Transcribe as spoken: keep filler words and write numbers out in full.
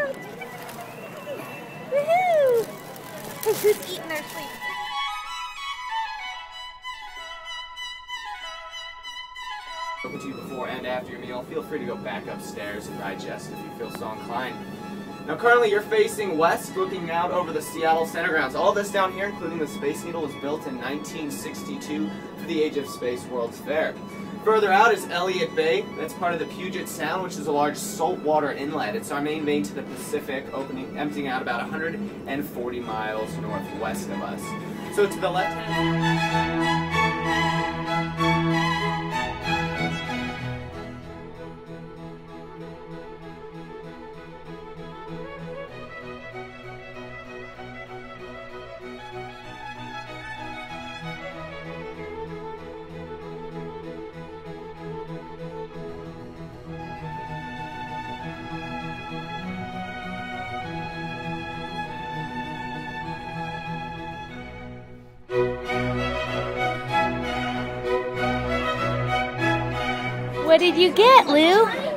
Woohoo! Who's eating their sleep? Spoken to you before and after your meal, feel free to go back upstairs and digest if you feel so inclined. Now currently you're facing west, looking out over the Seattle Center Grounds. All this down here, including the Space Needle, was built in nineteen sixty-two for the Age of Space World's Fair. Further out is Elliott Bay. That's part of the Puget Sound, which is a large saltwater inlet. It's our main vein to the Pacific, opening, emptying out about one hundred forty miles northwest of us. So to the left hand... What did you get, Lou?